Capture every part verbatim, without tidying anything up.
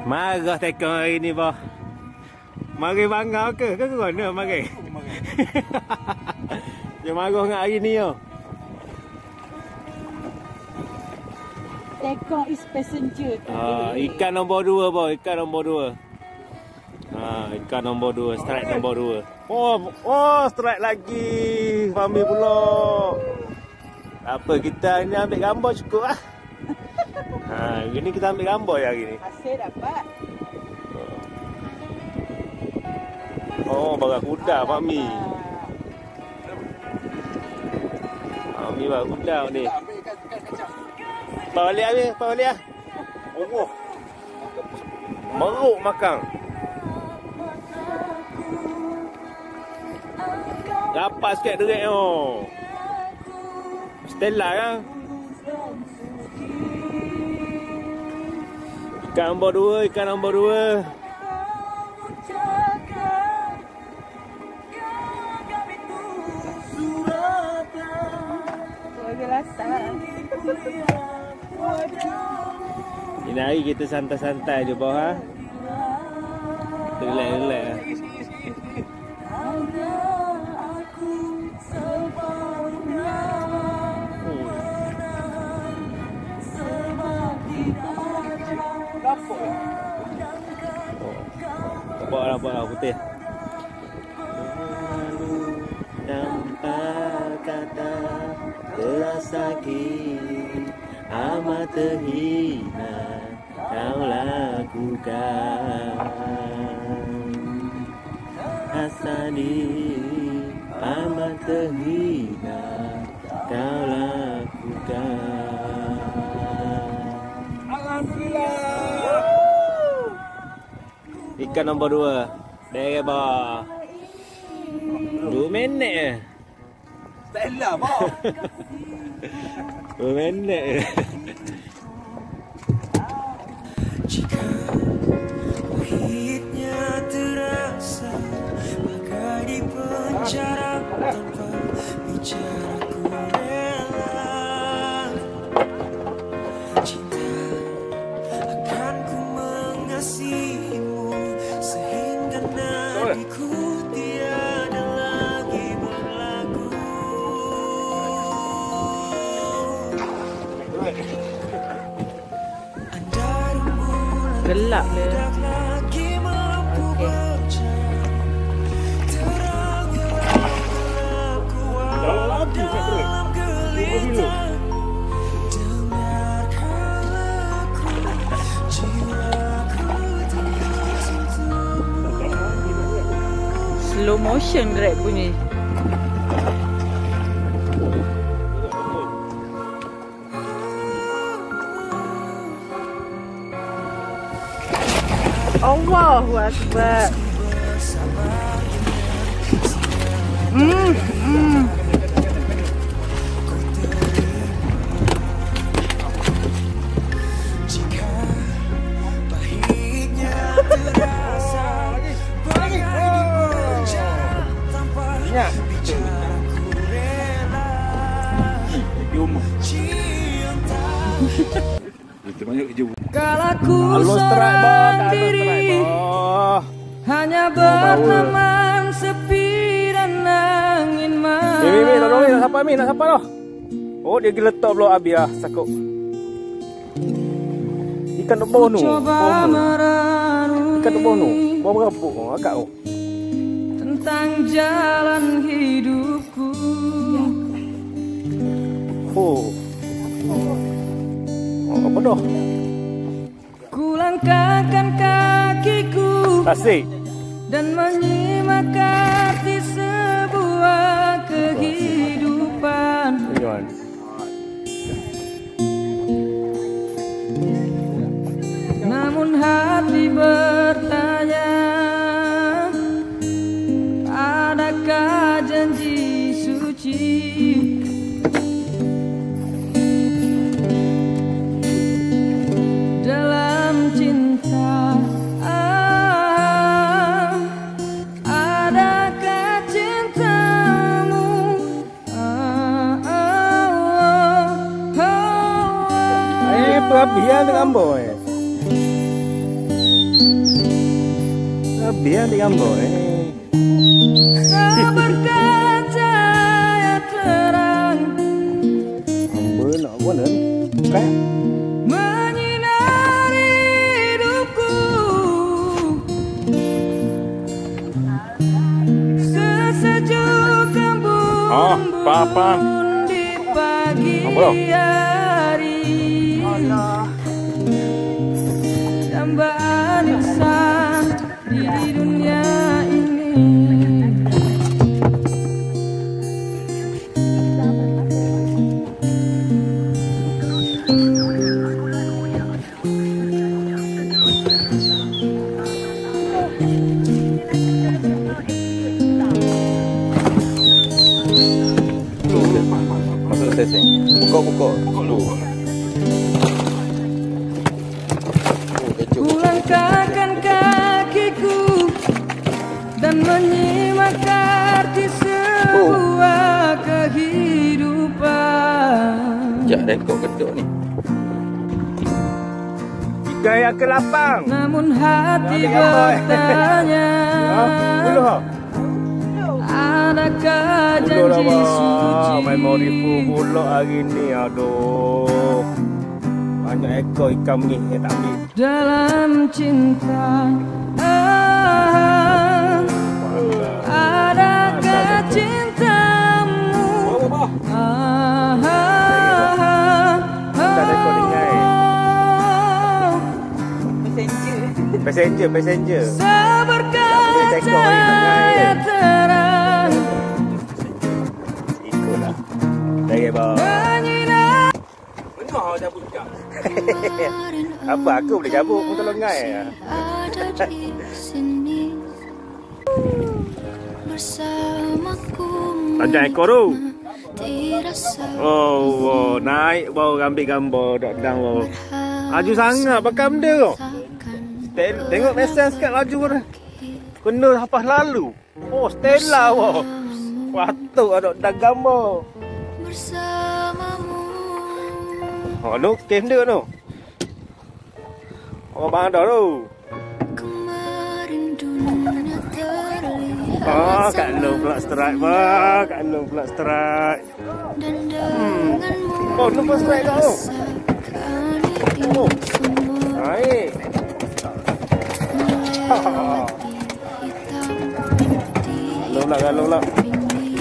Marah tekong hari ni, boh. Mari bangga ke? Ke kerana mari? Dia marah dengan hari ni, yo. Tekong is passenger. Ah, ikan nombor dua, boh. Ikan nombor dua. Ha, ikan nombor dua. Strike nombor dua. Oh, oh, strike lagi. Fahmi pula. Apa, kita ni ambil gambar cukup lah. Ha, hari ni kita ambil gambar ya hari ni. Hasil dapat. Oh, barakuda Fahmi. Fahmi barakuda ni. Bawa balik habis, bawa balik lah. Oh, meruk makan. Rapat sikit derik tu. Stella kan? Ikan nombor dua, ikan nombor dua. Ini hari kita santai-santai je bawah. Relax-relax lah. Nampak lah, nampak lah putih. Tanpa kata terasa sakit, amat terhina kau lakukan. Hasani amat terhina kau lakukan. Alhamdulillah. Ikan nombor dua. Dari bawah. Dua minit je. Stella, bawah. Dua minit je. Jika pahitnya terasa bagai di penjara tanpa bicara ku rela. Cinta akan ku mengasihimu sehingga nadiku tiada lagi berlaku. Gelap le. Slow motion grab bunyi. Allahu Akbar. Hmm, hmm. Itu banyak kerja. Kalau ku sendiri hanya berteman sepi dan angin malam. Eh, Mimi, tolong Mimi, nak siapa Mimi, nak siapa tu? Oh, dia pergi letak pula habis lah, sakut. Ikan tu bau tu. Ikan tu bau tu. Bau berapa kau agak tu? Tentang jalan hidupku. Oh. Oh, apa dah? Ku langkahkan kakiku Tasik. dan menyimak arti sebuah kehidupan. Tujuan. Namun hati bertanya, adakah janji suci dalam cinta? Ah, adakah cintamu? Ah, ah, ah, ah, Eh, perabian dengan boy. lebih yang digambar eh. Seberkat cahaya terang Hamba nak mana? Bukan? menyinari hidupku. Sesejuk embun Ah, apa-apa. di pagi Apa? hari. Dambaan insan di dunia ini. Masuk seseng. Buka buka. Buka dulu. Kulangkahkan kakiku dan menyimak arti sebuah kehidupan. Jak rekod kedok ni. Tiga yang ke lapang. Namun hati Ambil gambar. bertanya, Ha? Dulu ha? adakah Dulu lah janji bang. suci Memori full pula hari ni. Aduh. Banyak ekor ikan ni yang tak ambil. dalam cinta? Ah, adakah cintamu? Ah, ah, ah, Tak ada rekod ingat eh. ah. Passenger, passenger. Seberkat Tak boleh tekor ni, tak cahaya naik. terang Ikutlah. Dari bang. menyinari. Benar dah buka. Apa aku boleh cabut pun kalau ngai. Ada di sini bersamaku. Panjang ekor tu. Dirasa Oh, oh, naik baru ambil gambar dok dang baru. Laju sangat pakai benda tu. Stel- Tengok mesej sikit laju dah. Kena hafaz lalu. Oh, Stella wah. Patut ada dah gambar. bersamamu. Oh, nu kem dia tu. Oh, bang ada tu. Kemarin dunia terlihat Oh, kat lu pula strike bah, kat lu pula strike. dan denganmu Oh, nu pun strike kat tu. rasakan ini Oh. semua Naik. melewati hitam Lu pula, lu pula. ini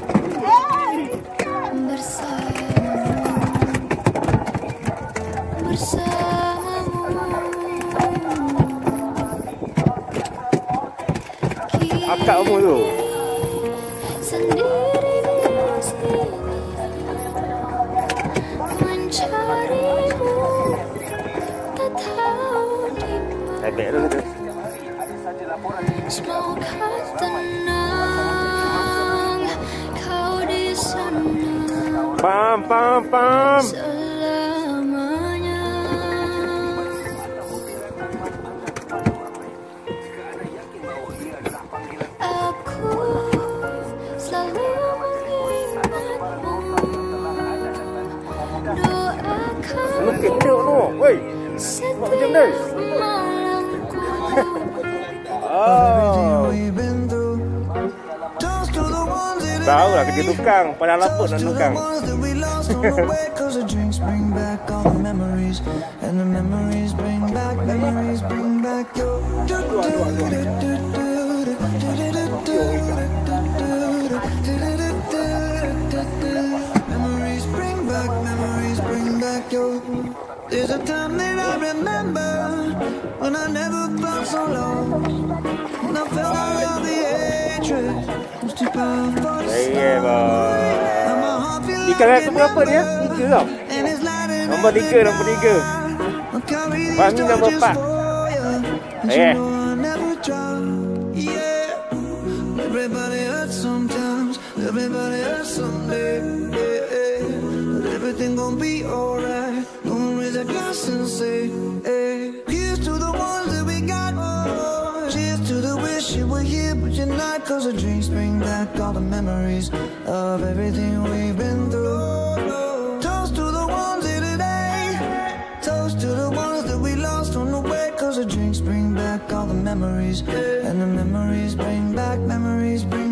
bersamamu bersamamu. Akak kamu tu. Sendiri di sini mencarimu, tak tahu di mana. Sedek tu tu. Semoga tenang kau di sana Pam, pam, pam. selamanya. Aku selalu mengingatmu, doakan Mungkin dia tu. Woi. Buat macam ni. setiap malamku. Oh. Tahu lah kerja tukang. Padahal laput nak tukang. Cause the drinks bring back all the memories, and the memories bring back, memories bring back your. Memories bring back, memories bring back your. There's a time that I remember when I never felt so low, when I felt all the hatred was too powerful to Eh, bang. and my heart feels Ikan like aku berapa dia? Tiga tau. and it's lighting Nombor tiga, nombor tiga. Fahmi nombor empat. Eh. Everybody hurts sometimes, everybody hurts someday. But everything gon' be alright. Gonna raise a glass and say, hey. Here's to the ones that we got. Cheers to the wish you were here, but you're not. Cause the drinks bring back all the memories of everything we've been through. Toast to the ones here today. Toast to the ones that we lost on the way. Cause the drinks bring back all the memories memories, and the memories bring back, memories bring